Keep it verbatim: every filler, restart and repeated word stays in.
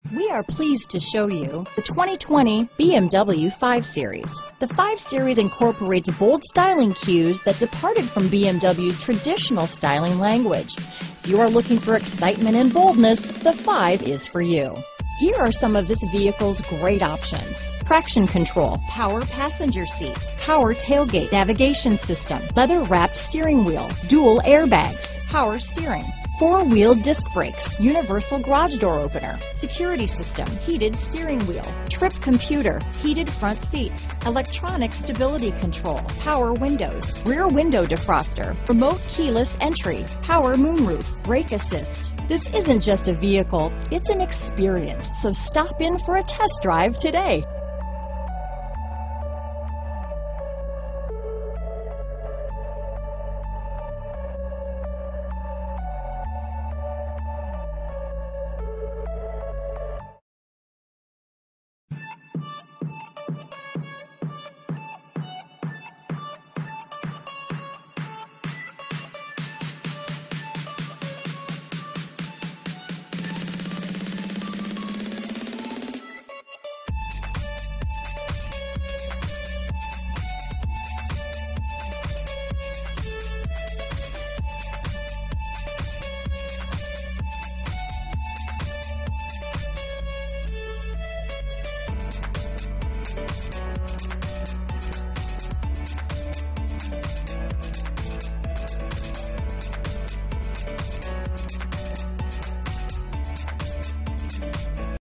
We are pleased to show you the twenty twenty B M W five series. The five series incorporates bold styling cues that departed from B M W's traditional styling language. If you are looking for excitement and boldness, the five is for you. Here are some of this vehicle's great options: traction control, power passenger seat, power tailgate, navigation system, leather-wrapped steering wheel, dual airbags, power steering, four-wheel disc brakes, universal garage door opener, security system, heated steering wheel, trip computer, heated front seats, electronic stability control, power windows, rear window defroster, remote keyless entry, power moonroof, brake assist. This isn't just a vehicle, it's an experience. So stop in for a test drive today.